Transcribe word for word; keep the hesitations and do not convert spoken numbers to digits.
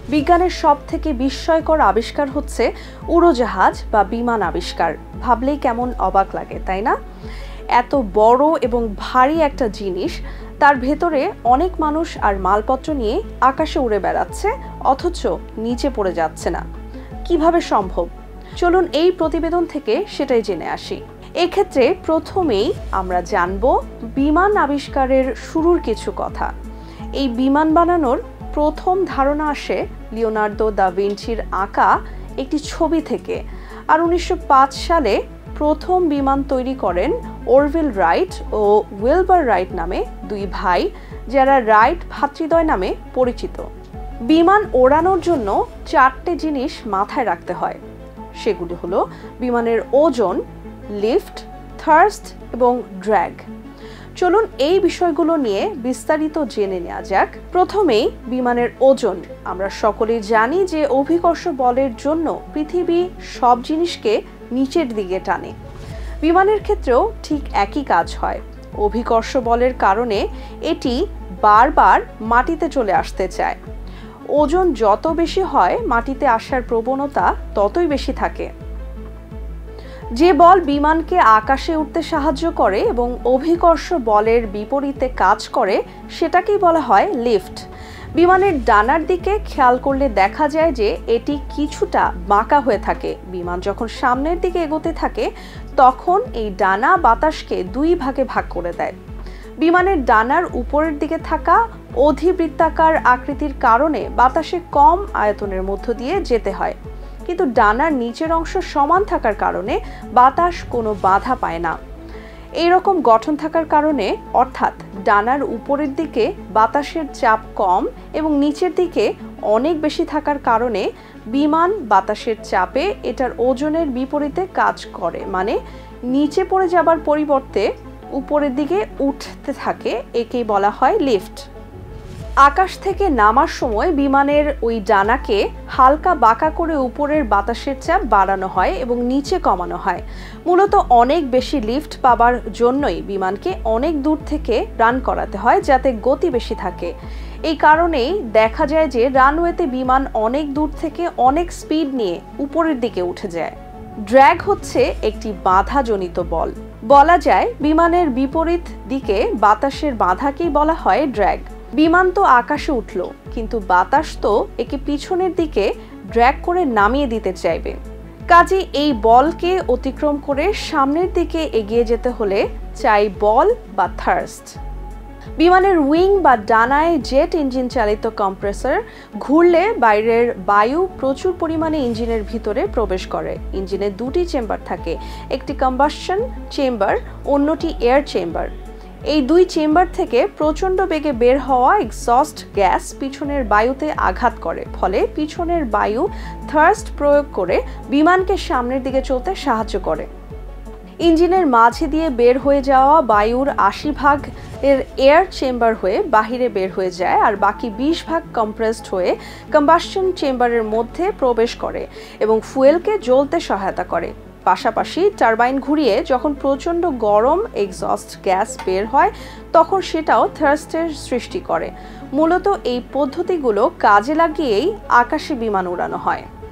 বিজ্ঞানের সবথেকে বিস্ময়কর আবিষ্কার হচ্ছে উড়োজাহাজ বা বিমান আবিষ্কার। ভাবলেই কেমন অবাক লাগে, তাই না? এত বড় এবং ভারী একটা জিনিস, তার ভেতরে অনেক মানুষ আর মালপত্র নিয়ে আকাশে উড়ে বেড়াচ্ছে, অথচ নিচে পড়ে যাচ্ছে না। কিভাবে সম্ভব? চলুন এই প্রতিবেদন থেকে সেটাই জেনে আসি। এক্ষেত্রে প্রথমেই আমরা জানব বিমান আবিষ্কারের শুরুর কিছু কথা। এই বিমান বানানোর প্রথম ধারণা আসে লিওনার্দো দা ভিঞ্চির আঁকা একটি ছবি থেকে। আর উনিশশো পাঁচ সালে প্রথম বিমান তৈরি করেন অরভিল রাইট ও উইলবার রাইট নামে দুই ভাই, যারা রাইট ভ্রাতৃদ্বয় নামে পরিচিত। বিমান ওড়ানোর জন্য চারটে জিনিস মাথায় রাখতে হয়। সেগুলি হলো বিমানের ওজন, লিফট, থার্স্ট এবং ড্র্যাগ। চলুন এই বিষয়গুলো নিয়ে বিস্তারিত জেনে নেওয়া যাক। প্রথমেই বিমানের ওজন। আমরা সকলেই জানি যে অভিকর্ষ বলের জন্য পৃথিবী সব জিনিসকে নিচের দিকে টানে। বিমানের ক্ষেত্রেও ঠিক একই কাজ হয়। অভিকর্ষ বলের কারণে এটি বারবার মাটিতে চলে আসতে চায়। ওজন যত বেশি হয়, মাটিতে আসার প্রবণতা ততই বেশি থাকে। যে বল বিমানকে আকাশে উঠতে সাহায্য করে এবং অভিকর্ষ বলের বিপরীতে কাজ করে, সেটাকেই বলা হয় লিফট। বিমানের ডানার দিকে খেয়াল করলে দেখা যায় যে এটি কিছুটা বাঁকা হয়ে থাকে। বিমান যখন সামনের দিকে এগোতে থাকে, তখন এই ডানা বাতাসকে দুই ভাগে ভাগ করে দেয়। বিমানের ডানার উপরের দিকে থাকা অধিবৃত্তাকার আকৃতির কারণে বাতাসে কম আয়তনের মধ্য দিয়ে যেতে হয়, কিন্তু ডানার নিচের অংশ সমান থাকার কারণে বাতাস কোনো বাধা পায় না। এই রকম গঠন থাকার কারণে, অর্থাৎ ডানার উপরের দিকে বাতাসের চাপ কম এবং নিচের দিকে অনেক বেশি থাকার কারণে বিমান বাতাসের চাপে এটার ওজনের বিপরীতে কাজ করে, মানে নিচে পড়ে যাবার পরিবর্তে উপরের দিকে উঠতে থাকে। একেই বলা হয় লিফট। আকাশ থেকে নামার সময় বিমানের ওই ডানাকে হালকা বাঁকা করে উপরের বাতাসের চাপ বাড়ানো হয় এবং নিচে কমানো হয়। মূলত অনেক বেশি লিফট পাবার জন্যই বিমানকে অনেক দূর থেকে রান করাতে হয়, যাতে গতি বেশি থাকে। এই কারণেই দেখা যায় যে রানওয়েতে বিমান অনেক দূর থেকে অনেক স্পিড নিয়ে উপরের দিকে উঠে যায়। ড্র্যাগ হচ্ছে একটি বাধাজনিত বল। বলা যায় বিমানের বিপরীত দিকে বাতাসের বাধাকেই বলা হয় ড্র্যাগ। বিমান তো আকাশে উঠল, কিন্তু বাতাস তো একে পিছনের দিকে ড্র্যাগ করে নামিয়ে দিতে চাইবে। কাজে এই বলকে অতিক্রম করে সামনের দিকে এগিয়ে যেতে হলে চাই বল বা থার্স্ট। বিমানের উইং বা ডানায় জেট ইঞ্জিন চালিত কম্প্রেসর ঘুরলে বাইরের বায়ু প্রচুর পরিমাণে ইঞ্জিনের ভিতরে প্রবেশ করে। ইঞ্জিনে দুটি চেম্বার থাকে, একটি কম্বাসশন চেম্বার, অন্যটি এয়ার চেম্বার। এই দুই চেম্বার থেকে প্রচণ্ড বেগে বের হওয়া এক্সস্ট গ্যাস পিছনের বায়ুতে আঘাত করে, ফলে পিছনের বায়ু থার্স্ট প্রয়োগ করে বিমানকে সামনের দিকে চলতে সাহায্য করে। ইঞ্জিনের মাঝে দিয়ে বের হয়ে যাওয়া বায়ুর আশি ভাগ এর এয়ার চেম্বার হয়ে বাহিরে বের হয়ে যায়, আর বাকি বিশ ভাগ কম্প্রেসড হয়ে কম্বাসশন চেম্বারের মধ্যে প্রবেশ করে এবং ফুয়েলকে জ্বলতে সহায়তা করে। পাশাপাশি টারবাইন ঘুরিয়ে যখন প্রচণ্ড গরম এক্সস্ট গ্যাস বের হয়, তখন সেটাও থার্স্টের সৃষ্টি করে। মূলত এই পদ্ধতিগুলো কাজে লাগিয়েই আকাশে বিমান উড়ানো হয়।